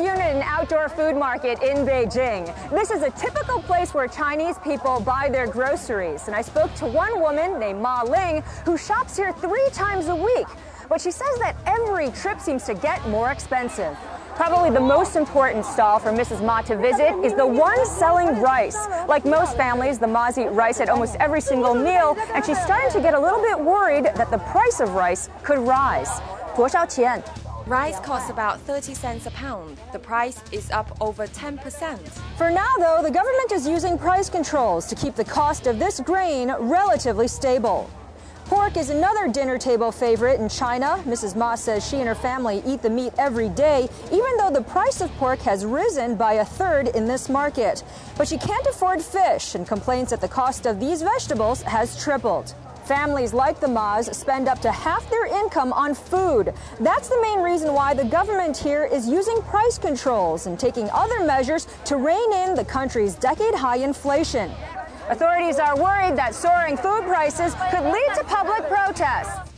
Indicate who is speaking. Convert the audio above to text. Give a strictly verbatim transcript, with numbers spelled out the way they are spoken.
Speaker 1: Yoon at an outdoor food market in Beijing. This is a typical place where Chinese people buy their groceries. And I spoke to one woman named Ma Ling who shops here three times a week. But she says that every trip seems to get more expensive. Probably the most important stall for Missus Ma to visit is the one selling rice. Like most families, the Ma's eat rice at almost every single meal, and she's starting to get a little bit worried that the price of rice could rise. 多少钱?
Speaker 2: Rice costs about thirty cents a pound. The price is up over ten percent.
Speaker 1: For now, though, the government is using price controls to keep the cost of this grain relatively stable. Pork is another dinner table favorite in China. Missus Ma says she and her family eat the meat every day, even though the price of pork has risen by a third in this market. But she can't afford fish and complains that the cost of these vegetables has tripled. Families like the Ma's spend up to half their income on food. That's the main reason why the government here is using price controls and taking other measures to rein in the country's decade-high inflation. Authorities are worried that soaring food prices could lead to public protests.